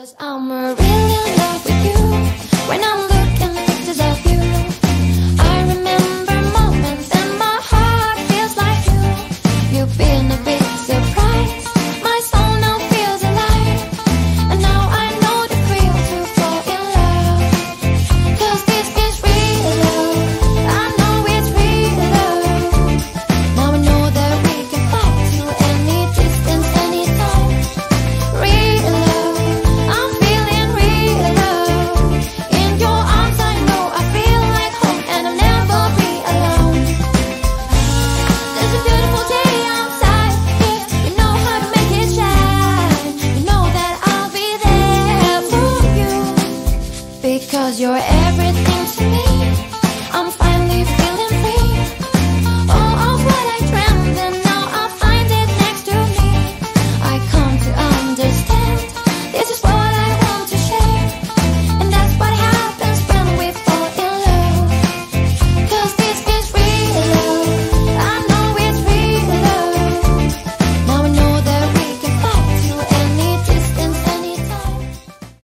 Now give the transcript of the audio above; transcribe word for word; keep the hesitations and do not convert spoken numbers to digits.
'Cause I'm really in love with you. When I'm looking at pictures of you, I remember moments and my heart feels like you. You've been a big surprise. My soul now feels alive. And now I know the thrill to fall in love. 'Cause this is real love. I know it's real love. Now I know that we can fight to any distance, anytime. Real love, I'm feeling real love. In your arms I know I feel like home, and I'll never be alone. There's a beautiful day outside here. You know how to make it shine. You know that I'll be there for you. Because you're